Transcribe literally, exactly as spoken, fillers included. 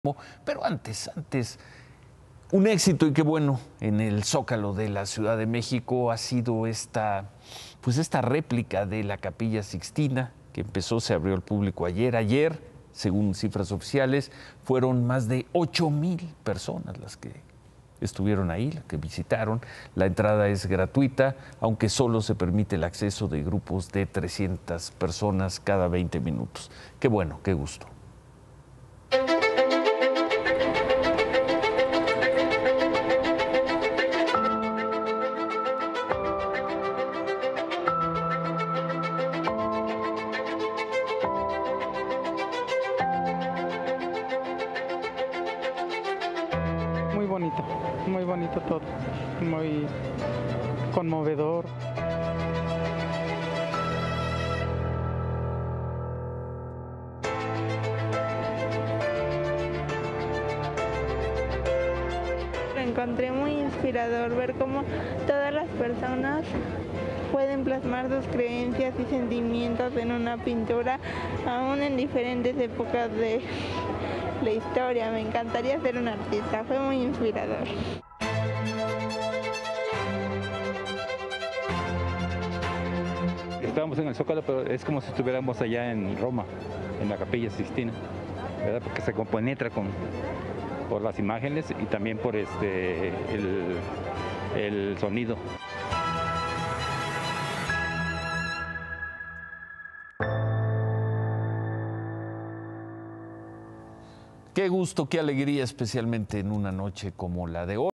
Pero antes, antes, un éxito y qué bueno en el Zócalo de la Ciudad de México ha sido esta, pues esta réplica de la Capilla Sixtina que empezó, se abrió al público ayer. Ayer, según cifras oficiales, fueron más de ocho mil personas las que estuvieron ahí, las que visitaron. La entrada es gratuita, aunque solo se permite el acceso de grupos de trescientas personas cada veinte minutos. Qué bueno, qué gusto. Muy bonito, muy bonito todo, muy conmovedor. Lo encontré muy inspirador ver cómo todas las personas pueden plasmar sus creencias y sentimientos en una pintura, aún en diferentes épocas de la historia. Me encantaría ser un artista, fue muy inspirador. Estábamos en el Zócalo, pero es como si estuviéramos allá en Roma, en la Capilla Sixtina, ¿verdad? Porque se compenetra con, por las imágenes y también por este, el, el sonido. Qué gusto, qué alegría, especialmente en una noche como la de hoy.